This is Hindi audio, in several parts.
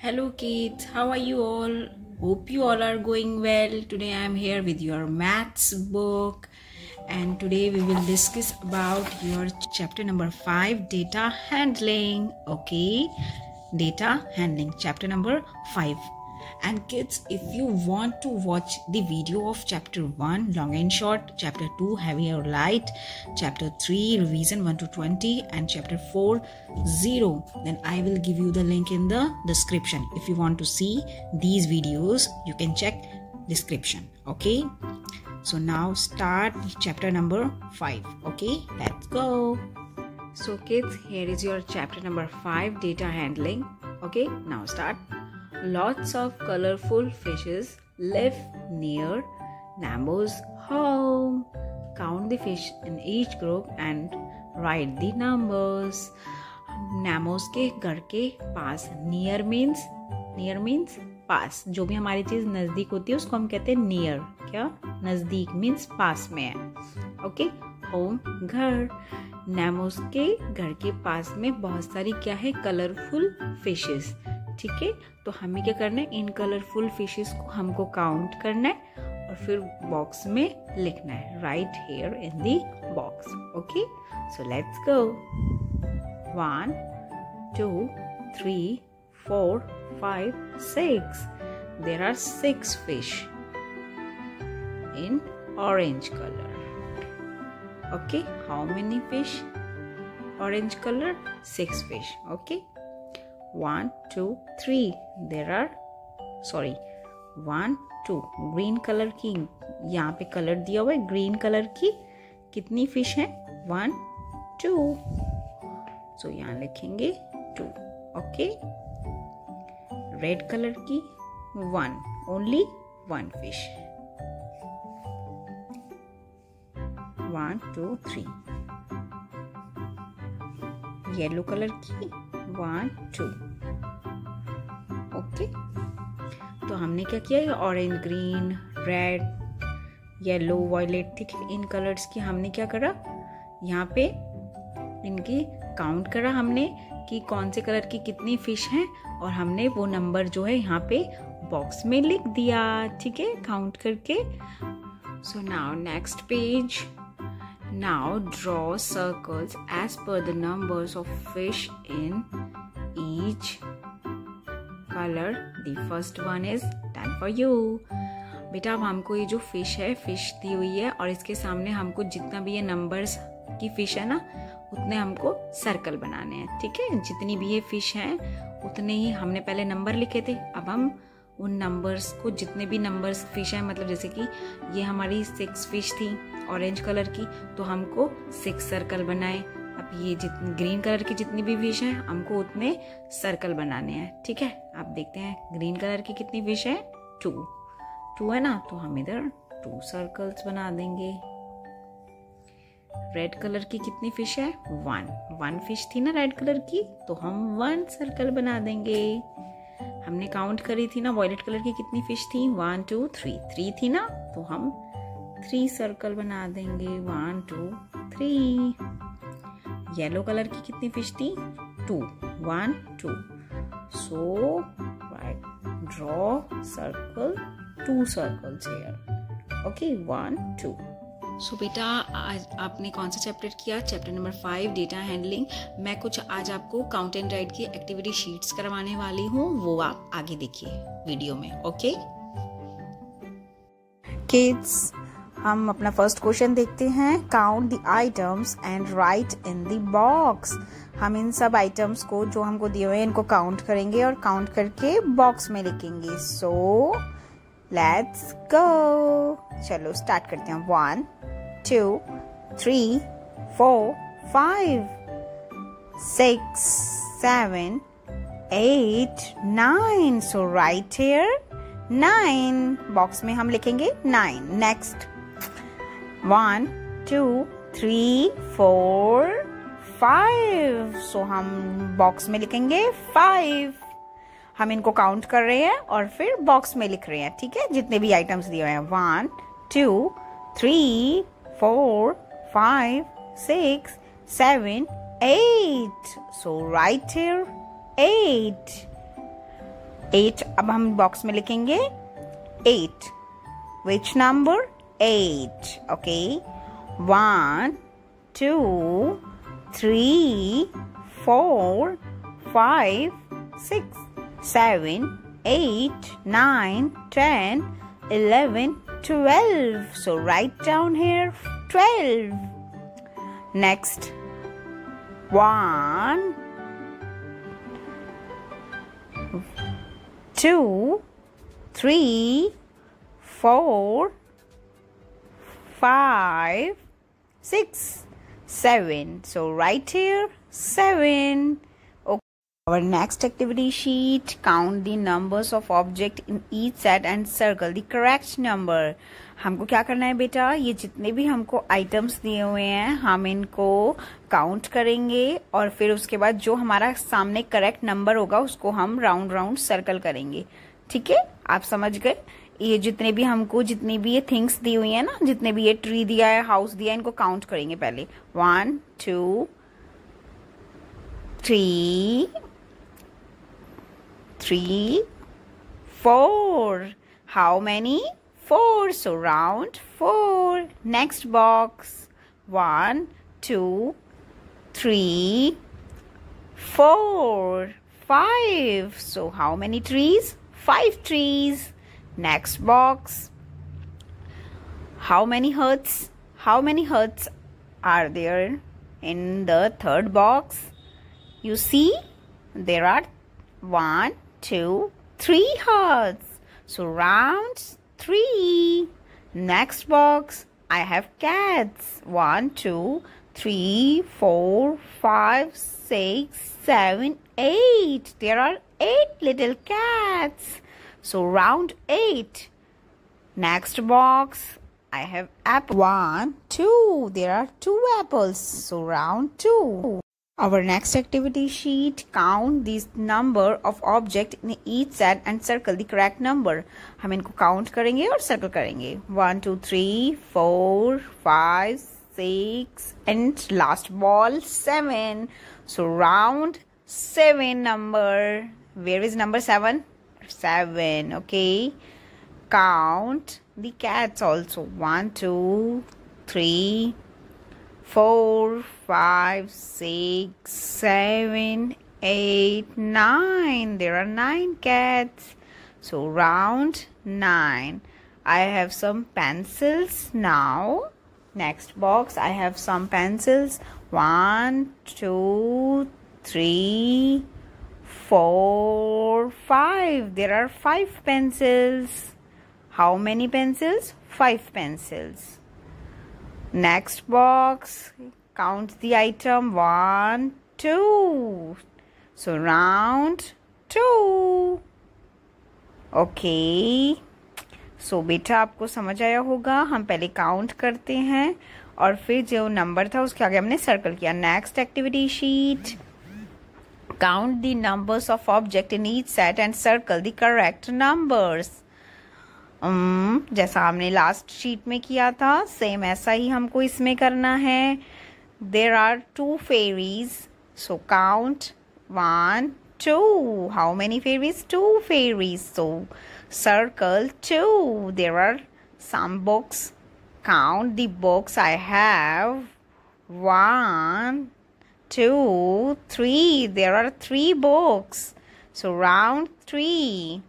Hello kids, how are you all? Hope you all are going well. Today I am here with your maths book and today we will discuss about your chapter number 5, data handling. Okay, data handling, chapter number 5. And kids, if you want to watch the video of chapter 1 long and short, chapter 2 heavy or light, chapter 3 revision 1 to 20 and chapter 4 0, then I will give you the link in the description. If you want to see these videos, you can check description. Okay, so now start chapter number 5. Okay, let's go. So kids, here is your chapter number 5, data handling. Okay, now start. Lots of colorful fishes live near Nemo's home. Count the fish in each group and write the numbers. Nemo's के घर के पास, near means पास. जो भी हमारी चीज नजदीक होती है उसको हम कहते हैं near. क्या? नजदीक means पास में है. ओके, होम घर. नेमोस के घर के पास में बहुत सारी क्या है? Colourful fishes. ठीक है, तो हमें क्या करना है? इन कलरफुल फिशेस को हमको काउंट करना है और फिर बॉक्स में लिखना है. Right here in the box. Okay, so let's go. 1 2 3 4 5 6. There are 6 fish in orange color. Okay, how many fish? Orange color, 6 fish. Okay, 1 2 3. There are 1 2 green colour की, यहाँ पे कलर दिया हुआ है ग्रीन कलर की. कितनी फिश है? 1 2. सो यहाँ लिखेंगे 2. ओके, रेड कलर की 1, ओनली 1 फिश. 1 2 3. येलो कलर की 1 2. ओके, तो हमने क्या किया? Orange, green, red, yellow, violet, ठीक है, इन कलर्स की हमने क्या करा? यहाँ पे इनकी काउंट करा हमने कि कौन से कलर की कितनी फिश हैं और हमने वो नंबर जो है यहाँ पे बॉक्स में लिख दिया. ठीक है, काउंट करके. So now next page. Now draw circles as per the numbers of fish in each color. The first one is done for you. बेटा अब हमको ये जो फिश है, फिश दी हुई है और इसके सामने हमको जितना भी ये नंबर्स की फिश है ना, उतने हमको सर्कल बनाने हैं. ठीक है, जितनी भी ये फिश हैं उतने ही हमने पहले नंबर लिखे थे. अब हम उन नंबर्स को, जितने भी नंबर्स फिश हैं, मतलब जैसे कि ये हमारी 6 फिश थी ऑरेंज कलर की, तो हमको 6 सर्कल बनाए. अब ये जितनी ग्रीन कलर की जितनी भी फिश हैं हमको उतने सर्कल बनाने हैं. ठीक है, आप देखते हैं ग्रीन कलर की कितनी फिश है? 2 है ना, तो हम इधर 2 सर्कल्स बना देंगे. रेड कलर की कितनी फिश है? 1 फिश थी ना रेड कलर की, तो हम 1 सर्कल बना देंगे. हमने काउंट करी थी ना वॉयलेट कलर की कितनी फिश थी? 1 2 3 थी ना, तो हम 3 सर्कल बना देंगे. 1 2 3. येलो कलर की कितनी फिश थी? 2 1 2. So draw circle, 2 circles here. Okay, 1 2. So बेटा आज आपने कौन सा चैप्टर किया? Chapter number 5, data handling. मैं कुछ आज आपको काउंट एंड राइट की एक्टिविटी शीट्स करवाने वाली हूँ, वो आप आगे देखिए वीडियो में. ओके किड्स, हम अपना फर्स्ट क्वेश्चन देखते हैं. Count the items and write in the box. हम इन सब आइटम्स को जो हमको दिए हुए हैं इनको काउंट करेंगे और काउंट करके बॉक्स में लिखेंगे. So let's go. चलो स्टार्ट करते हैं. 1 2 3 4 5 6 7 8 9. सो राइट हियर 9. बॉक्स में हम लिखेंगे 9. नेक्स्ट 1 2 3 4 5. सो हम बॉक्स में लिखेंगे 5. हम इनको काउंट कर रहे हैं और फिर बॉक्स में लिख रहे हैं. ठीक है, जितने भी आइटम्स दिए हुए हैं. 1 2 3 4 5 6 7 8. सो राइट हियर 8. 8 अब हम बॉक्स में लिखेंगे 8. Which number? 8. Okay. 1, 2, 3, 4, 5, 6, 7, 8, 9, 10, 11, 12. So write down here 12. Next, 1, 2, 3, 4, 5, 6, 7. So write here 7. Okay. Our next activity sheet, count the numbers of object in each set and circle the correct number. हमको क्या करना है बेटा, ये जितने भी हमको आइटम्स दिए हुए हैं हम इनको काउंट करेंगे और फिर उसके बाद जो हमारा सामने करेक्ट नंबर होगा उसको हम राउंड राउंड सर्कल करेंगे. ठीक है, आप समझ गए. ये जितने भी हमको जितनी भी ये थिंग्स दी हुई है ना, जितने भी ये ट्री दिया है, हाउस दिया है, इनको काउंट करेंगे पहले. 1, 2, 3, 4. How many? 4. So round 4. Next box. 1, 2, 3, 4, 5. So how many trees? 5 trees. Next box. How many huts? How many huts are there in the third box? You see, there are 1, 2, 3 huts. So round 3. Next box. I have cats. 1, 2, 3, 4, 5, 6, 7, 8. There are 8 little cats. So round 8. Next box. I have apple. 1, 2. There are 2 apples. So round 2. Our next activity sheet, count this number of object in each set and circle the correct number. हम इनको count करेंगे और circle करेंगे. 1, 2, 3, 4, 5, 6 and last ball 7. So round 7 number. Where is number 7? 7. Okay. Count the cats also. 1, 2, 3, 4, 5, 6, 7, 8, 9. There are 9 cats. So round 9. I have some pencils now. Next box, I have some pencils. 1, 2, 3, 4, 5. There are 5 pencils. How many pencils? 5 pencils. Next box, count the item. 1, 2. So round 2. Okay. So बेटा आपको समझ आया होगा. हम पहले काउंट करते हैं और फिर जो नंबर था उसके आगे हमने सर्कल किया. Next activity sheet, count the numbers of object in each set and circle the correct numbers. जैसा हमने लास्ट शीट में किया था सेम ऐसा ही हमको इसमें करना है. There are 2 fairies. So count 1, 2. How many fairies? 2 fairies. So circle 2. There are some books. Count the books I have. 1, 2, 3. There are 3 books. So round 3.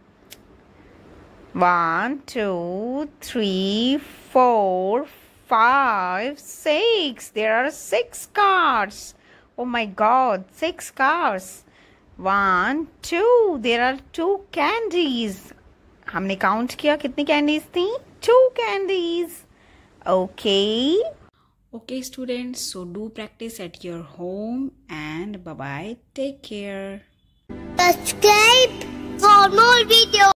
1, 2, 3, 4, 5, 6. There are 6 cars. Oh my God, 6 cars. 1, 2. There are 2 candies. हमने काउंट किया कितनी कैंडीज थी? 2 candies. Okay. Okay students, so do practice at your home and bye bye. Take care. Subscribe for more videos.